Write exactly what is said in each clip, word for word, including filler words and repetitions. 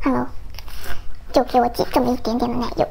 Hello， 就给我挤这么一点点的奶油。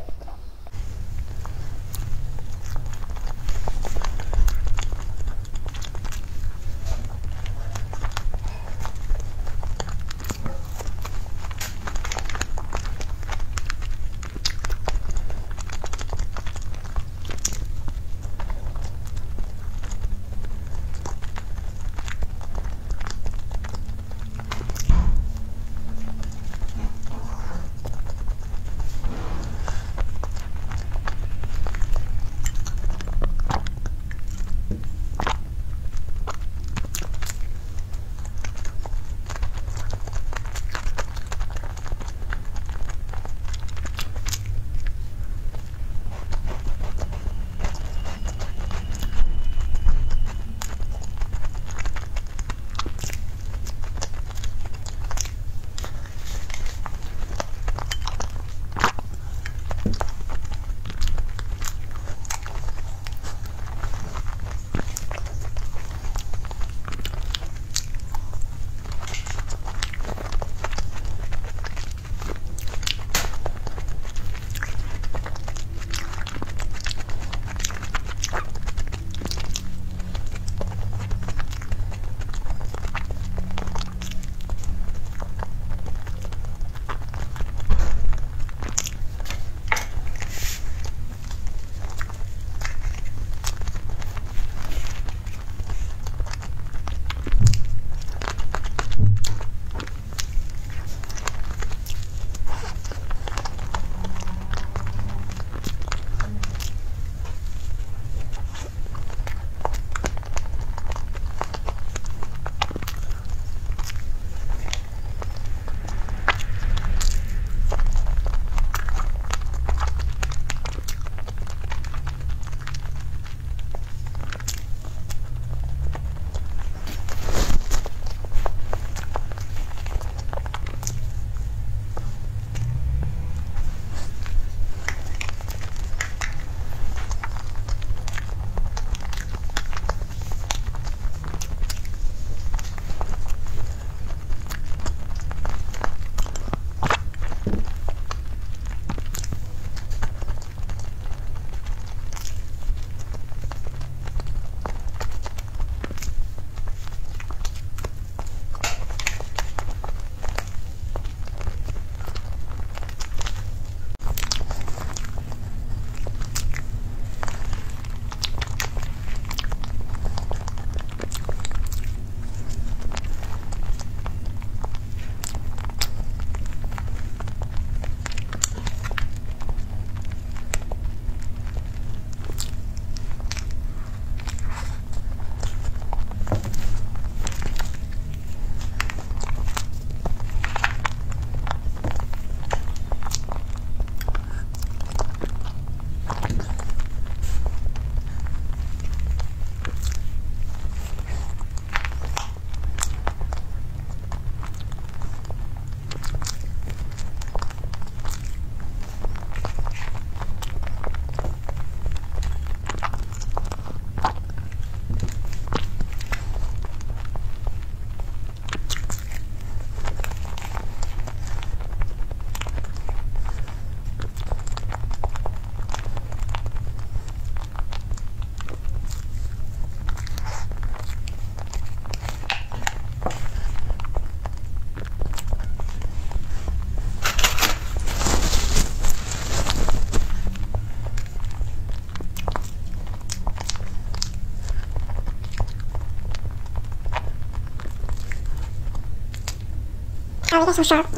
还有一个小勺儿。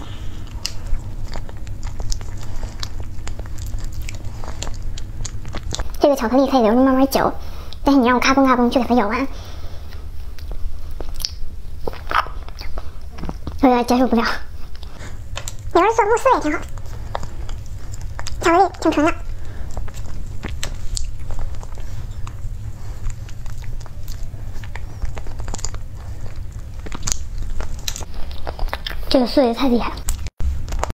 这个巧克力可以留着慢慢嚼，但是你让我咔嘣咔嘣就给它咬完，我有点接受不了。有人做慕斯也挺好，巧克力挺纯的。这个碎的太厉害了。